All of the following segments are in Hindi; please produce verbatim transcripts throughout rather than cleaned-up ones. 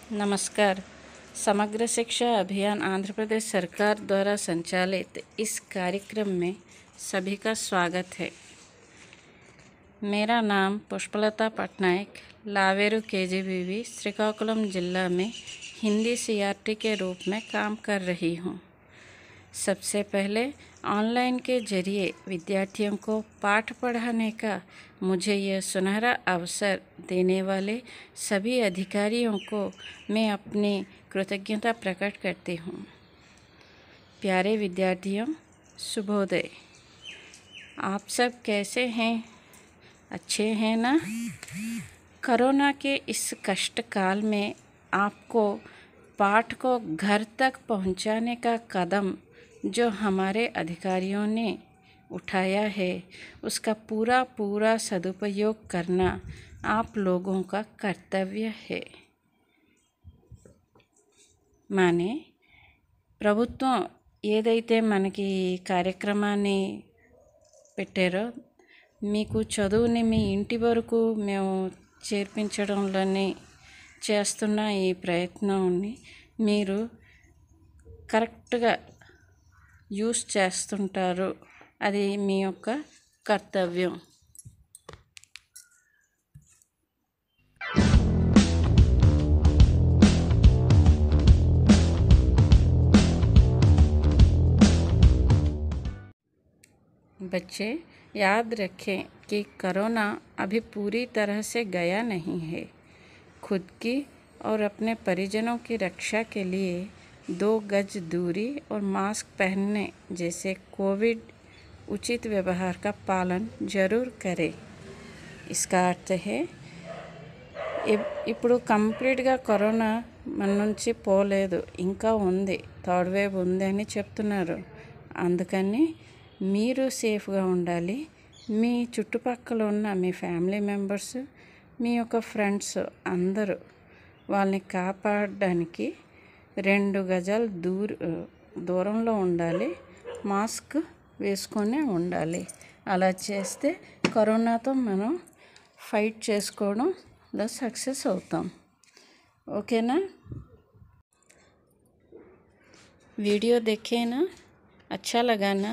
नमस्कार। समग्र शिक्षा अभियान आंध्र प्रदेश सरकार द्वारा संचालित इस कार्यक्रम में सभी का स्वागत है। मेरा नाम पुष्पलता पटनायक लावेरू केजीबीवी श्रीकाकुलम जिला में हिंदी सीआरटी के रूप में काम कर रही हूँ। सबसे पहले ऑनलाइन के जरिए विद्यार्थियों को पाठ पढ़ाने का मुझे यह सुनहरा अवसर देने वाले सभी अधिकारियों को मैं अपनी कृतज्ञता प्रकट करती हूँ। प्यारे विद्यार्थियों, शुभोदय। आप सब कैसे हैं? अच्छे हैं ना? कोरोना के इस कष्ट काल में आपको पाठ को घर तक पहुंचाने का कदम जो हमारे अधिकारियों ने उठाया है, उसका पूरा पूरा सदुपयोग करना आप लोगों का कर्तव्य है। माने ప్రభుత్వం ఏదైతే మనకి కార్యక్రమాన్ని పెట్టారో మీకు చదువుని మీ ఇంటి వరకు మేము చేర్పించడంలోనే చేస్తున్న ఈ ప్రయత్నాన్ని మీరు కరెక్ట్గా యూస్ చేస్తుంటారు। అది మీ యొక్క కర్తవ్యం। बच्चे याद रखें कि कोरोना अभी पूरी तरह से गया नहीं है। खुद की और अपने परिजनों की रक्षा के लिए दो गज दूरी और मास्क पहनने जैसे कोविड उचित व्यवहार का पालन जरूर करें। इसका अर्थ है ఇప్పుడు కంప్లీట్గా కరోనా మన నుంచి పోలేదు, ఇంకా ఉంది, థర్డ్ వేవ్ ఉంది అని చెప్తున్నారు। అందుకని మీరు సేఫ్గా ఉండాలి। మీ చుట్టుపక్కల ఉన్న మీ ఫ్యామిలీ మెంబర్స్, మీ యొక్క ఫ్రెండ్స్ అందరూ వాళ్ళని కాపాడడానికి రెండు గజాలు దూర దూరంలో ఉండాలి, మాస్క్ వేసుకొని ఉండాలి। అలా చేస్తే కరోనాతో మనం ఫైట్ చేసుకోవడంలో సక్సెస్ అవుతాం। ओकेना? वीडियो देखे ना? अच्छा लगा ना?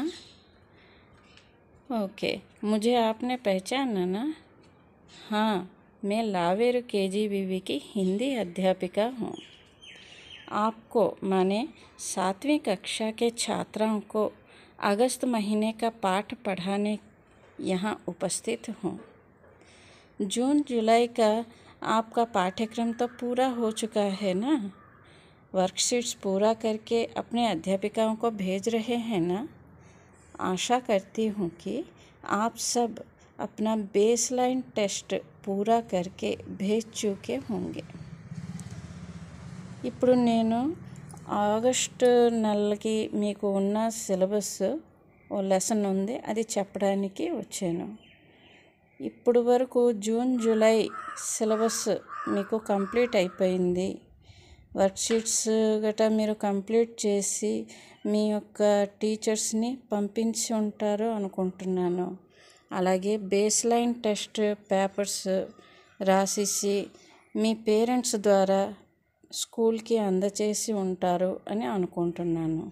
ओके, मुझे आपने पहचाना ना? हाँ, मैं लावेरू केजीबीवी की हिंदी अध्यापिका हूँ। आपको माने सातवीं कक्षा के छात्राओं को अगस्त महीने का पाठ पढ़ाने यहाँ उपस्थित हूँ। जून जुलाई का आपका पाठ्यक्रम तो पूरा हो चुका है ना? वर्कशीट्स पूरा करके अपने अध्यापिकाओं को भेज रहे हैं ना? आशा करती हूँ कि आप सब अपना बेसलाइन टेस्ट पूरा करके भेज चुके होंगे। ఇప్పుడు నేను ఆగస్ట్ నెలకి మీకు ఉన్న సిలబస్ ఓ లెసన్ ఉంది, అది చెప్పడానికి వచ్చాను। ఇప్పుడు వరకు జూన్ జూలై సిలబస్ మీకు కంప్లీట్ అయిపోయింది। వర్క్షీట్స్ గట్రా మీరు కంప్లీట్ చేసి మీ యొక్క టీచర్స్ని పంపించి ఉంటారు అనుకుంటున్నాను। అలాగే బేస్ లైన్ టెస్ట్ పేపర్స్ రాసేసి మీ పేరెంట్స్ ద్వారా స్కూల్కి అందచేసి ఉంటారు అని అనుకుంటున్నాను।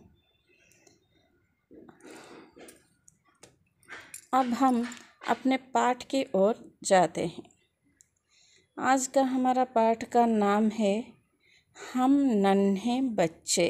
अब हम अपने पाठ की ओर जाते हैं। आज का हमारा पाठ का नाम है हम नन्हे बच्चे।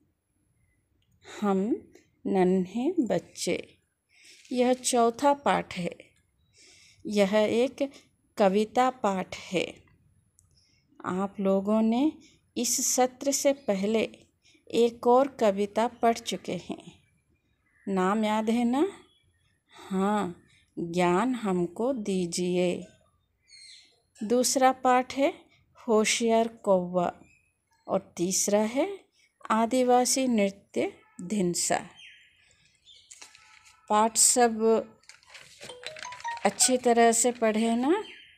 हम नन्हे बच्चे। यह चौथा पाठ है। यह एक कविता पाठ है। आप लोगों ने इस सत्र से पहले एक और कविता पढ़ चुके हैं। नाम याद है ना? हाँ, ज्ञान हमको दीजिए। दूसरा पाठ है होशियार कौवा और तीसरा है आदिवासी नृत्य धिनसा। पाठ सब अच्छी तरह से पढ़े ना?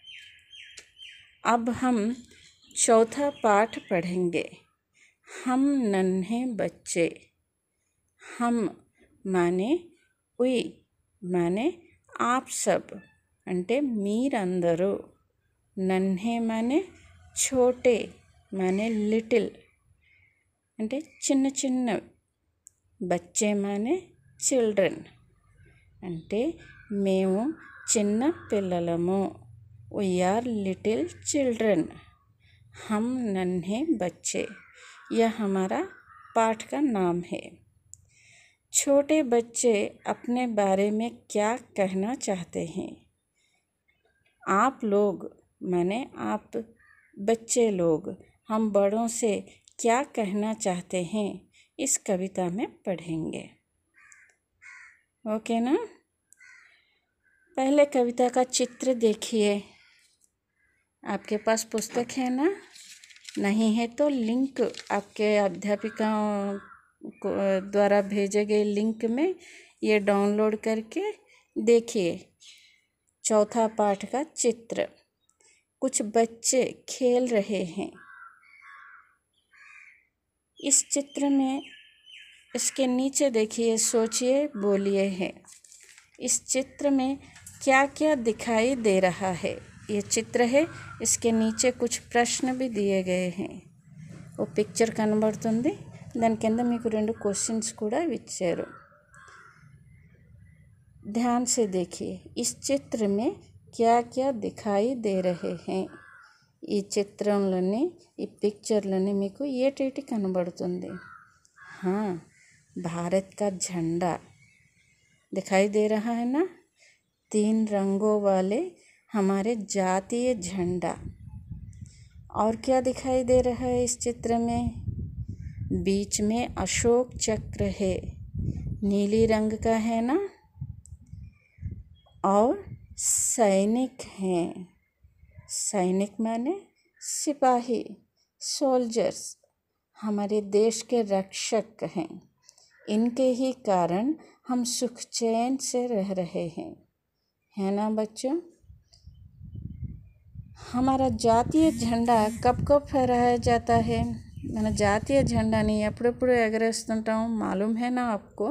अब हम चौथा पाठ पढ़ेंगे। हम नन्हे बच्चे। हम माने उई माने आप सब అంటే మీరందరూ, నన్హే माने छोटे, माने लिटिल అంటే చిన్న చిన్నవి. బచ్చే మానే చిల్డ్రన్ అంటే మేము చిన్న పిల్లలము. We are little children. हम नन्हे बच्चे. यह हमारा पाठ का नाम है. छोटे बच्चे अपने बारे में क्या कहना चाहते हैं? आप लोग माने आप बच्चे लोग हम बड़ों से क्या कहना चाहते हैं इस कविता में पढ़ेंगे. ओके ना. पहले कविता का चित्र देखिए. आपके पास पुस्तक है ना? नहीं है तो लिंक आपके अध्यापिकाओं को द्वारा भेजे गए लिंक में ये डाउनलोड करके देखिए. चौथा पाठ का चित्र. कुछ बच्चे खेल रहे हैं. इस चित्र में इसके नीचे देखिए, सोचिए, बोलिए है. इस चित्र में क्या क्या दिखाई दे रहा है? ये चित्र है. इसके नीचे कुछ प्रश्न भी दिए गए हैं. वो पिक्चर కనబడుతుంది. దాని కింద మీకు రెండు క్వశ్చన్స్ కూడా ఇచ్చారు. ध्यान से देखिए. इस चित्र में क्या क्या दिखाई दे रहे हैं? ఈ చిత్రంలోని ఈ పిక్చర్లోని మీకు ఏటేటి కనబడుతుంది? हाँ, भारत का झंडा दिखाई दे रहा है ना. तीन रंगों वाले हमारे जातीय झंडा. और क्या दिखाई दे रहा है इस चित्र में? बीच में अशोक चक्र है, नीली रंग का है ना. और सैनिक हैं. सैनिक माने सिपाही, सोल्जर्स, हमारे देश के रक्षक हैं. इनके ही कारण हम सुख चैन से रह रहे हैं, है ना बच्चों. हमारा जातीय झंडा कब कब फहराया जाता है? మన జాతీయ झंडाని ఎప్పుడెప్పుడు ఎగరేస్తుంటాం मालूम है ना आपको?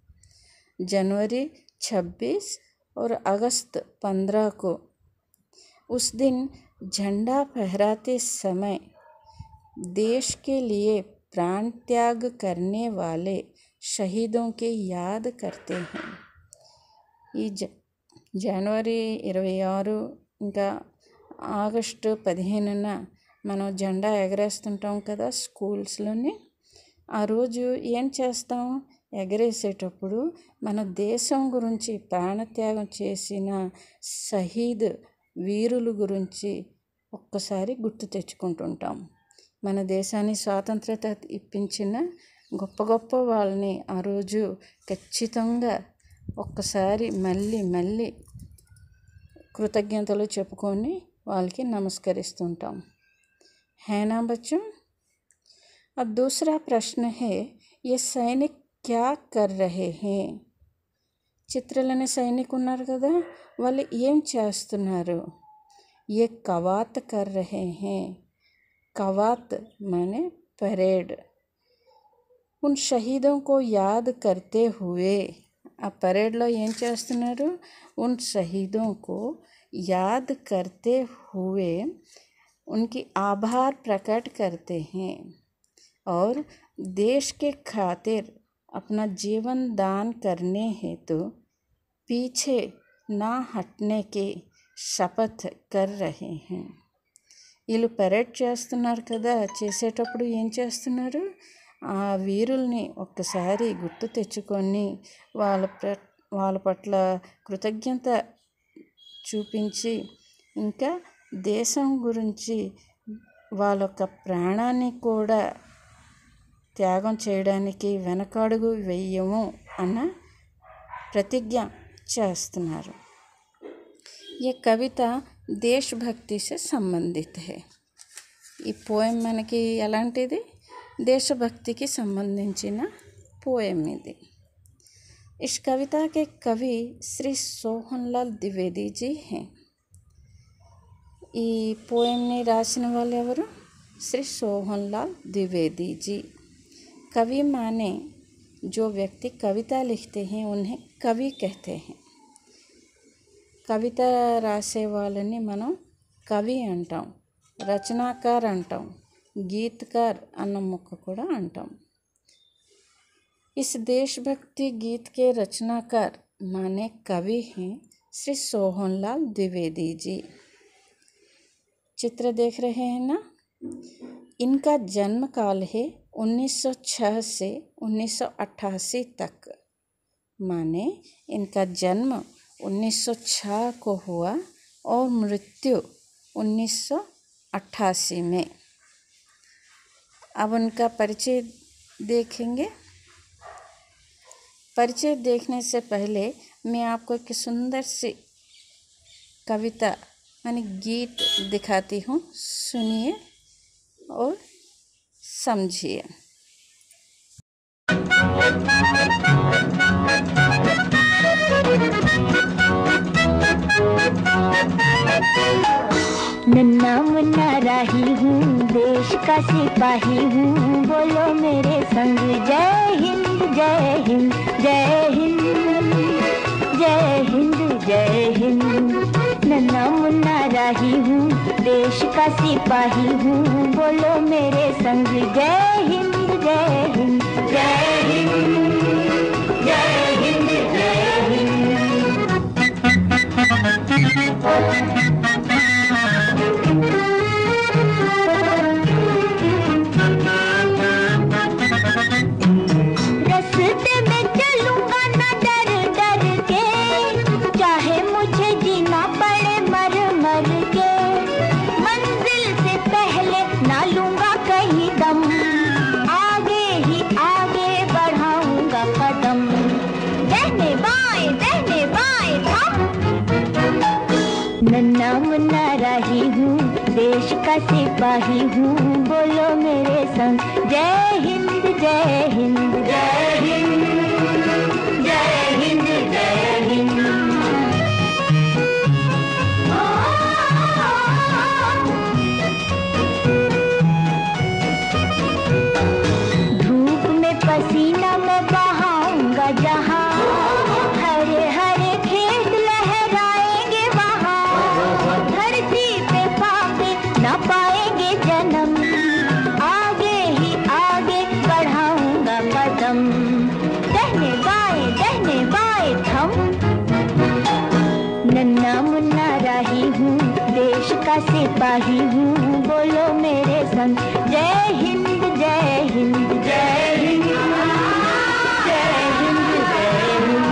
जनवरी छब्बीस और अगस्त पंद्रह को. उस दिन झंडा फहराते समय देश के लिए प्राण त्याग करने वाले शहीदों के याद करते हैं. ఈ జ జనవరి ఇరవై ఆరు ఇంకా ఆగస్టు పదిహేనున మనం జెండా ఎగరేస్తుంటాం కదా స్కూల్స్లోని. ఆ రోజు ఏం చేస్తాం? ఎగరేసేటప్పుడు మన దేశం గురించి ప్రాణత్యాగం చేసిన షహీద్ వీరుల గురించి ఒక్కసారి గుర్తు తెచ్చుకుంటుంటాం. మన దేశాన్ని స్వాతంత్రత ఇప్పించిన గొప్ప గొప్ప వాళ్ళని ఆ రోజు ఖచ్చితంగా ఒక్కసారి మళ్ళీ మళ్ళీ కృతజ్ఞతలు చెప్పుకొని వాళ్ళకి నమస్కరిస్తుంటాం. है ना बच्चों. अब दूसरा प्रश्न है, ये सैनिक क्या कर रहे हैं? చిత్రలోని సైనిక్ ఉన్నారు కదా, వాళ్ళు ఏం చేస్తున్నారు? ये कवात कर रहे हैं. कवात माने परेड. उन शहीदों को याद करते हुए. ఆ పరేడ్లో ఏం చేస్తున్నారు? उन शहीदों को याद करते हुए उनकी आभार प्रकट करते हैं और देश के खातिर अपना जीवन दान करने हेतु पीछे ना हटने की शपथ कर रहे हैं. వీళ్ళు పరేడ్ చేస్తున్నారు కదా, చేసేటప్పుడు ఏం చేస్తున్నారు? ఆ వీరుల్ని ఒక్కసారి గుర్తు తెచ్చుకొని వాళ్ళ ప్ర వాళ్ళ పట్ల కృతజ్ఞత చూపించి ఇంకా దేశం గురించి వాళ్ళ యొక్క ప్రాణాన్ని కూడా త్యాగం చేయడానికి వెనకడుగు వెయ్యము అన్న ప్రతిజ్ఞ చేస్తున్నారు. ये कविता देशभक्ति से संबंधित है. ఈ పోయం మనకి ఎలాంటిది? దేశభక్తికి సంబంధించిన పోయం ఇది. इस कविता के कवि श्री सोहनलाल द्विवेदी जी हैं. ఈ పోయంని రాసిన వాళ్ళు ఎవరు? శ్రీ सोहनलाल द्विवेदी जी. कवि माने जो व्यक्ति कविता लिखते हैं उन्हें कवि कहते हैं. కవిత రాసే వాళ్ళని మనం కవి అంటాం, రచనాకార్ అంటాం. गीतकार అన్న ముక్క కూడా అంటాం. इस देशभक्ति गीत के रचनाकार माने कवि हैं श्री सोहनलाल द्विवेदी जी. चित्र देख रहे हैं ना. इनका जन्म काल है उन्नीस सौ छह से उन्नीस सौ अट्ठासी तक. माने इनका जन्म उन्नीस सौ छह को हुआ और मृत्यु उन्नीस सौ अट्ठासी में. अब उनका परिचय देखेंगे. परिचय देखने से पहले मैं आपको एक सुंदर सी कविता यानी गीत दिखाती हूँ. सुनिए और समझिए. नन्ना मुन्ना राही हूँ, देश का सिपाही हूँ, बोलो मेरे संग जय हिंद जय हिंद जय हिंद जय हिंद जय हिंद. नन्ना मुन्ना राही हूँ, देश का सिपाही हूँ, बोलो मेरे संग जय हिंद जय हिंद जय हिंद जय हिंद जय हिंद. रास्ते में चलूंगा ना डर डर के, चाहे मुझे जीना पड़े मर मर के. मंजिल से पहले ना लूंगा कहीं दम, आगे ही आगे बढ़ाऊंगा कदम. दहने बाएं दहने बाएं थम. नन्ना मुन्ना राही हूँ, देश का सिपाही हूँ, बोलो मेरे संग जय हिंद जय हिंद जय हिंद जय हिंद जय हिंद. धूप में पसीना मैं बहाऊंगा जहाँ, हरे हरे खेत लहराएंगे वहाँ. धरती पे पापे ना पाएंगे जन्म, आगे ही आगे बढ़ाऊंगा कदम. दहने बाएं दहने बाएं थम. नन्ना मुन्ना राही हूँ, देश का सिपाही हूँ, बोलो मेरे संग जय हिंद जय हिंद जय हिंद जय हिंद जय हिंद.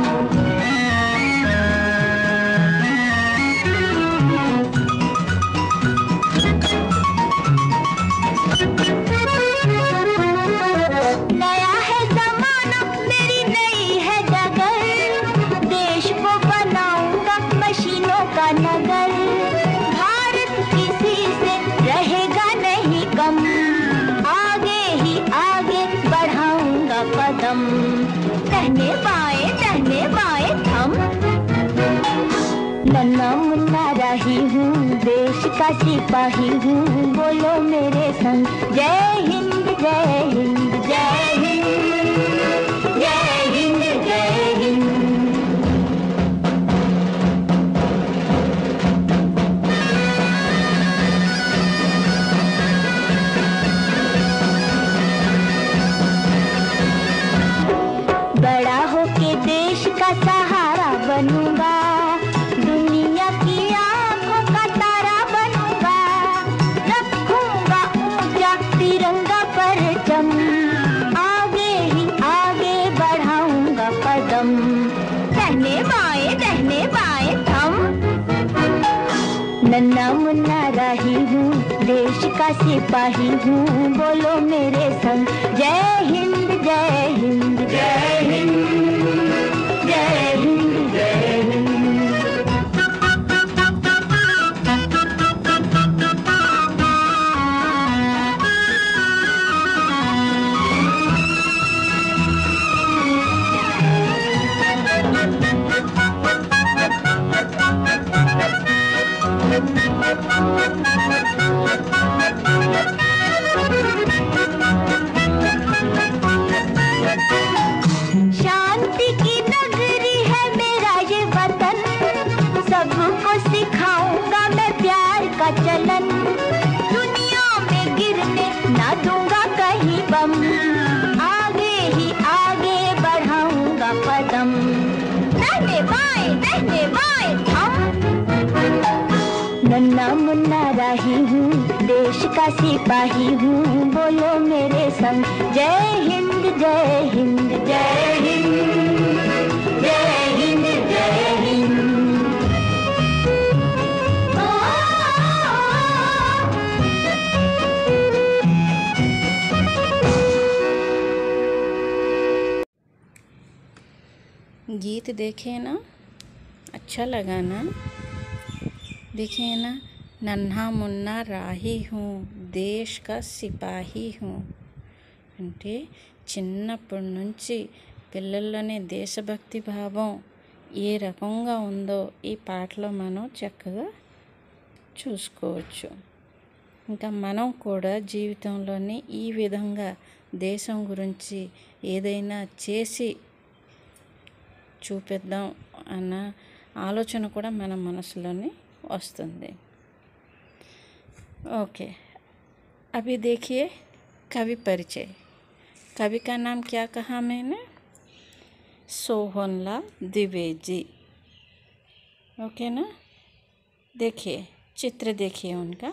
नया है जमाना मेरी नई है डगर, देश को बनाऊंगा मशीनों का नगर. भारत किसी से रहेगा नहीं कम, आगे ही आगे बढ़ाऊंगा कदम. दहने बाएं दहने बाएं थम. नन्ना मुन्ना राही हूँ, देश का सिपाही हूँ, बोलो मेरे संग जय हिंद जय हिंद जय हिंद जय हिंद जय हिंद. बड़ा होके देश का सहारा बनूंगा, दुनिया की आंखों का तारा बनूंगा. रखूंगा ऊंचा तिरंगा परचम, आगे ही आगे बढ़ाऊंगा कदम. दहने बाएं दहने बाएं थम. नन्ना मुन्ना राही हूँ, देश का सिपाही हूँ, बोलो मेरे संग जय हिंद जय हिंद जय हिंद जय हिंद जय हिंद. का कदम, दाहिने बाएं दाहिने बाएं थम। नन्ना मुन्ना राही हूँ, देश का सिपाही हूँ, बोलो मेरे संग जय हिंद जय हिंद जय हिंद जय हिंद जय हिंद। गीत देखे ना, अच्छा लगा ना? देखिए ना, नन्हा मुन्ना राही हूँ, దేశ్ కా సిపాహి హూ అంటే చిన్నప్పటి నుంచి పిల్లల్లోని దేశభక్తి భావం ఏ రకంగా ఉందో ఈ పాటలో మనం చక్కగా చూసుకోవచ్చు. ఇంకా మనం కూడా జీవితంలోని ఈ విధంగా దేశం గురించి ఏదైనా చేసి చూపిద్దాం అన్న ఆలోచన కూడా మన మనసులోని వస్తుంది. ओके, अभी देखिए कवि परिचय. कवि का नाम क्या कहा मैंने? सोहनलाल द्विवेदी. ओके ना? देखिए चित्र देखिए उनका.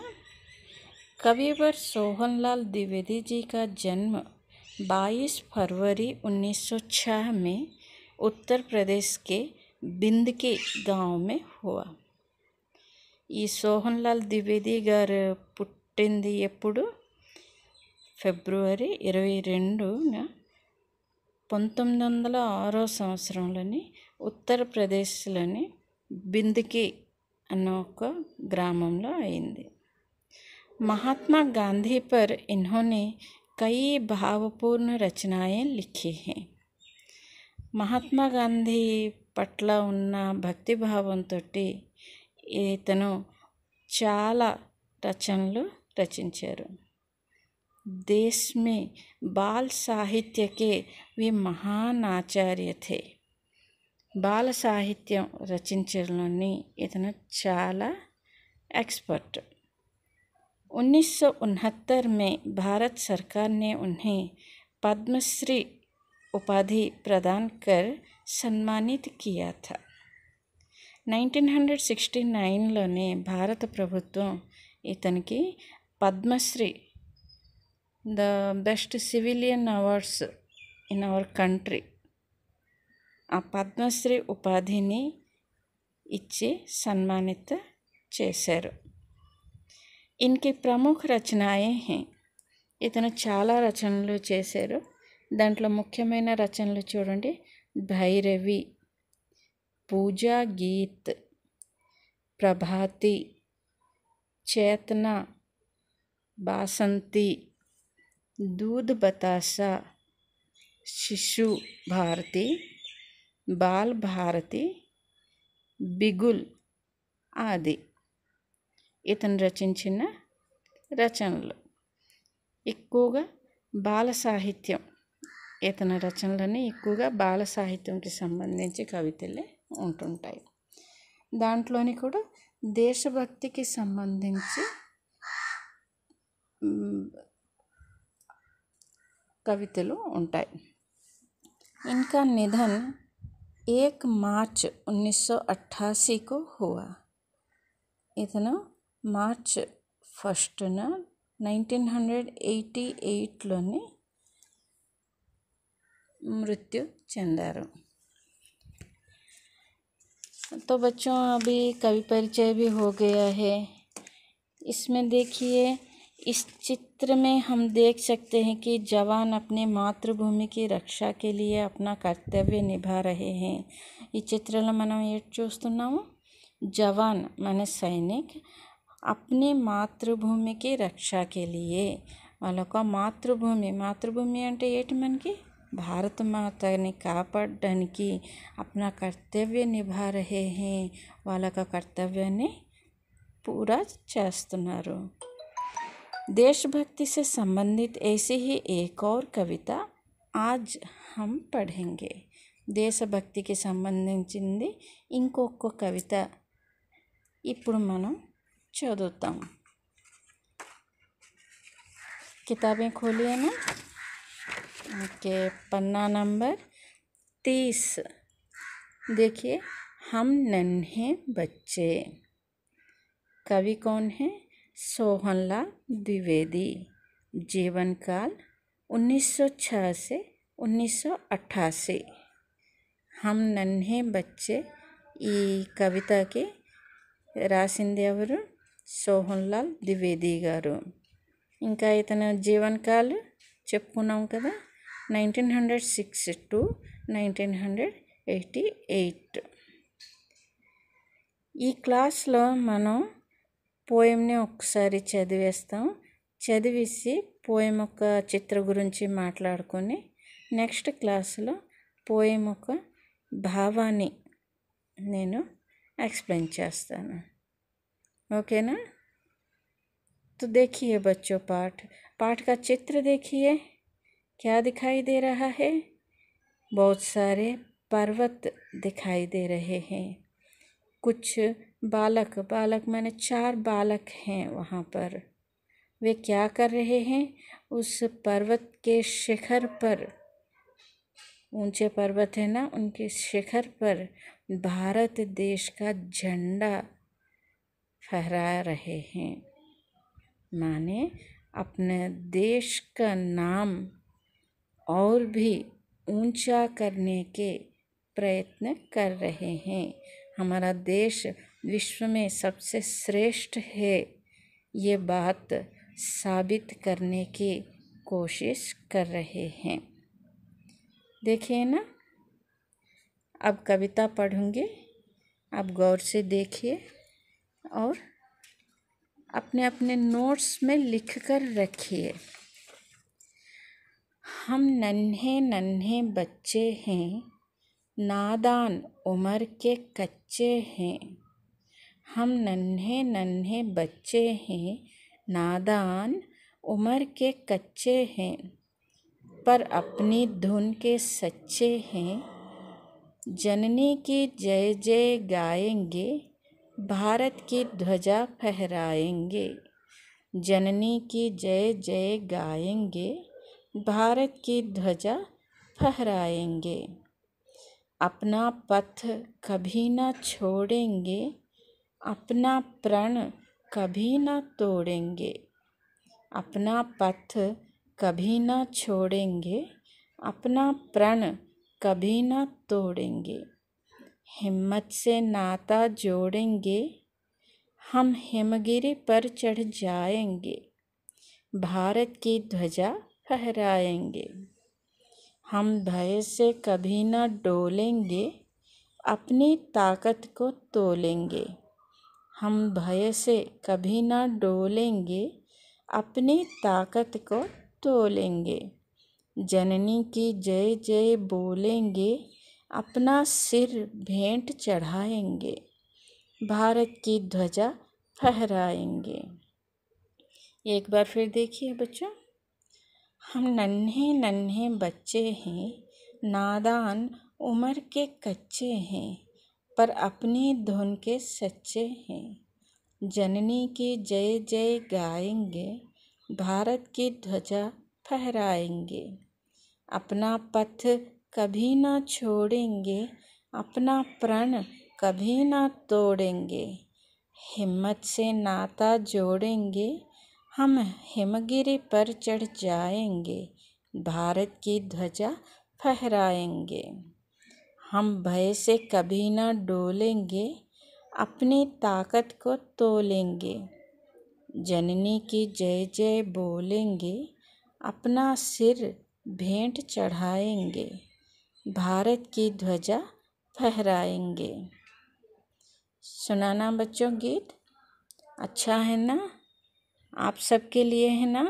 कविवर सोहनलाल द्विवेदी जी का जन्म बाईस फरवरी उन्नीस सौ छह में उत्तर प्रदेश के बिंदकी गांव में हुआ. ఈ సోహన్లాల్ ద్వివేది గారు పుట్టింది ఎప్పుడు? ఫిబ్రవరి ఇరవై రెండున పంతొమ్మిది వందల ఆరో సంవత్సరంలోని ఉత్తరప్రదేశ్లోని బిందకి అన్న ఒక గ్రామంలో అయింది. महात्मा गांधी पर इन्होंने कई भावपूर्ण रचनाएं लिखी हैं. महात्मा गांधी పట్ల ఉన్న భక్తి భావంతో ఇతను చాలా రచనలు రచించారు. देश में बाल साहित्य के वे महान आचार्य थे. బాల సాహిత్యం రచించడంలోని ఇతను చాలా एक्सपर्ट. उन्नीस सौ उनहत्तर में भारत सरकार ने उन्हें पद्मश्री उपाधि प्रदान कर सम्मानित किया था. నైన్టీన్ సిక్స్టీ నైన్లోనే భారత ప్రభుత్వం ఇతనికి Padmashri, the best civilian awards in our country, ఆ పద్మశ్రీ ఉపాధిని ఇచ్చి సన్మానిత చేశారు. ఇన్కి ప్రముఖ రచనాయే హై. ఇతను చాలా రచనలు చేశారు. దాంట్లో ముఖ్యమైన రచనలు చూడండి: భైరవి, पूजा गीत, प्रभाती, चेतना, बासंती, दूध बतासा, शिशु भारती, बाल भारती, बिगुल ఆది ఇతను రచించిన రచనలు. ఎక్కువగా బాల సాహిత్యం, ఇతని రచనలని ఎక్కువగా బాల సాహిత్యంకి సంబంధించి కవితలే ఉంటుంటాయి. దాంట్లోని కూడా దేశభక్తికి సంబంధించి కవితలు ఉంటాయి. इनका निधन एक मार्च उन्नीस सौ अट्ठासी को हुआ. ఇతను మార్చ్ ఫస్ట్న నైన్టీన్ హండ్రెడ్ ఎయిటీ ఎయిట్లోని मृत्यु చెందారు. तो बच्चों अभी कवि परिचय भी हो गया है. इसमें देखिए, इस चित्र में हम देख सकते हैं कि जवान अपने मातृभूमि की रक्षा के लिए अपना कर्तव्य निभा रहे हैं. ఈ చిత్రంలో మనం ఏం చూస్తున్నాము? జవాన్ మన సైనిక్ अपने मातृभूमि की रक्षा के लिए వాళ్ళ మాతృభూమి మాతృభూమి అంటే ఏంటి? మనకి భారత మాతని కాపాడడానికి अपना कर्तव्य निभा रहे हैं, వాళ్ళ కర్తవ్యాన్ని पूरा చేస్తున్నారు. देशभक्ति से संबंधित ऐसी ही एक और कविता आज हम पढ़ेंगे. దేశభక్తికి సంబంధించింది ఇంకొక కవిత ఇప్పుడు మనం చదువుతాం. किताबें खोलिए ना. ओके, पन्ना नंबर तीस। देखिए, हम नन्हे बच्चे। कवि कौन है? सोहनलाल द्विवेदी। जीवन काल उन्नीस सौ छह से उन्नीस सौ अट्ठासी। हम नन्हे बच्चे ఈ కవితకి రాసింది ఎవరు? సోహన్లాల్ ద్వివేది గారు. ఇంకా ఇతను జీవనకాలు చెప్పుకున్నాం కదా, nineteen hundred six to nineteen hundred eighty eight. ఈ క్లాస్లో మనం పోయంని ఒకసారి చదివేస్తాం. చదివేసి పోయం యొక్క చిత్ర గురించి మాట్లాడుకొని నెక్స్ట్ క్లాస్లో పోయం యొక్క భావాన్ని నేను एक्सप्लेन చేస్తాను. ओके ना? तो देखिए बच्चों, पाठ पाठ का चित्र देखिए, क्या दिखाई दे रहा है? बहुत सारे पर्वत दिखाई दे रहे हैं. कुछ बालक बालक मैंने चार बालक हैं वहाँ पर. वे क्या कर रहे हैं? उस पर्वत के शिखर पर, ऊंचे पर्वत है ना, उनके शिखर पर भारत देश का झंडा फहरा रहे हैं. माने अपने देश का नाम और भी ऊंचा करने के प्रयत्न कर रहे हैं. हमारा देश विश्व में सबसे श्रेष्ठ है, ये बात साबित करने की कोशिश कर रहे हैं. देखिए ना, अब कविता पढ़ूंगी, आप गौर से देखिए और अपने अपने नोट्स में लिख कर रखिए. हम नन्हे नन्हे बच्चे हैं, नादान उम्र के कच्चे हैं. हम नन्हे नन्हे बच्चे हैं, नादान उम्र के कच्चे हैं, पर अपनी धुन के सच्चे हैं. जननी की जय जय गाएंगे, भारत की ध्वजा फहराएंगे. जननी की जय जय गाएंगे, भारत की ध्वजा फहराएंगे. अपना पथ कभी न छोड़ेंगे, अपना प्रण कभी न तोड़ेंगे. अपना पथ कभी न छोड़ेंगे, अपना प्रण कभी न तोड़ेंगे. हिम्मत से नाता जोड़ेंगे, हम हिमगिरी पर चढ़ जाएंगे. भारत की ध्वजा फहराएंगे. हम भय से कभी न डोलेंगे, अपनी ताकत को तोलेंगे. हम भय से कभी न डोलेंगे, अपनी ताकत को तोलेंगे. जननी की जय जय बोलेंगे, अपना सिर भेंट चढ़ाएंगे. भारत की ध्वजा फहराएंगे. एक बार फिर देखिए बच्चों, हम नन्हे नन्हे बच्चे हैं, नादान उम्र के कच्चे हैं, पर अपनी धुन के सच्चे हैं. जननी की जय जय गाएंगे, भारत की ध्वजा फहराएंगे. अपना पथ कभी न छोड़ेंगे, अपना प्रण कभी न तोड़ेंगे. हिम्मत से नाता जोड़ेंगे, हम हिमगिरी पर चढ़ जाएंगे. भारत की ध्वजा फहराएंगे. हम भय से कभी न डोलेंगे, अपनी ताकत को तोलेंगे. जननी की जय जय बोलेंगे, अपना सिर भेंट चढ़ाएंगे. भारत की ध्वजा फहराएंगे. सुनाना बच्चों गीत अच्छा है ना? आप सबके लिए है ना?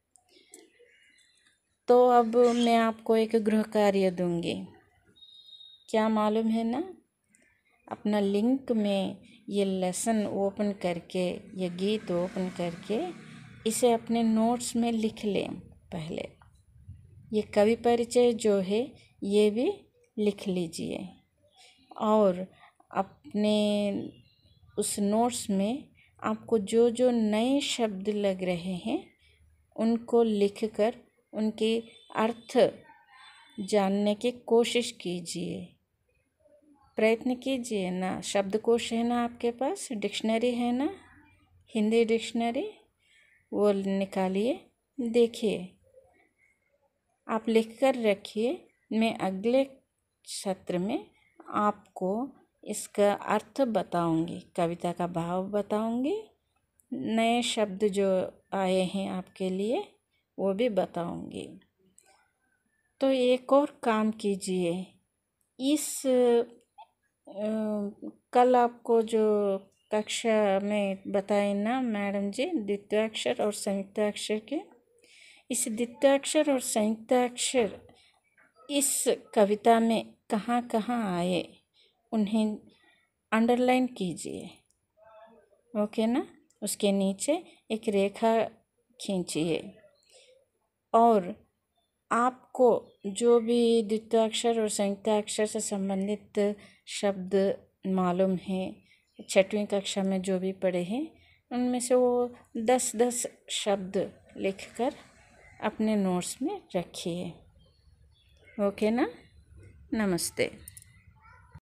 तो अब मैं आपको एक गृह कार्य दूंगी. क्या मालूम है ना? अपना लिंक में ये लेसन ओपन करके, ये गीत ओपन करके इसे अपने नोट्स में लिख लें. पहले ये कवि परिचय जो है ये भी लिख लीजिए, और अपने उस नोट्स में आपको जो जो नए शब्द लग रहे हैं उनको लिखकर उनके अर्थ जानने की कोशिश कीजिए, प्रयत्न कीजिए ना। शब्दकोश है ना आपके पास, डिक्शनरी है ना, हिंदी डिक्शनरी, वो निकालिए, देखिए, आप लिख कर रखिए। मैं अगले सत्र में आपको इसका अर्थ बताऊंगी, कविता का भाव बताऊंगी, नए शब्द जो आए हैं आपके लिए वो भी बताऊंगी। तो एक और काम कीजिए, इस अ, कल आपको जो कक्षा में बताए ना मैडम जी, द्वितीयाक्षर और संयुक्ताक्षर के, इस द्वितीयाक्षर और संयुक्ताक्षर इस कविता में कहाँ कहाँ आए उन्हें अंडरलाइन कीजिए, ओके ना। उसके नीचे एक रेखा खींचिए और आपको जो भी द्वितीयाक्षर और संयुक्ताक्षर से संबंधित शब्द मालूम है, छठवीं कक्षा में जो भी पढ़े हैं, उनमें से वो दस दस शब्द लिखकर अपने नोट्स में रखिए, ओके ना। नमस्ते।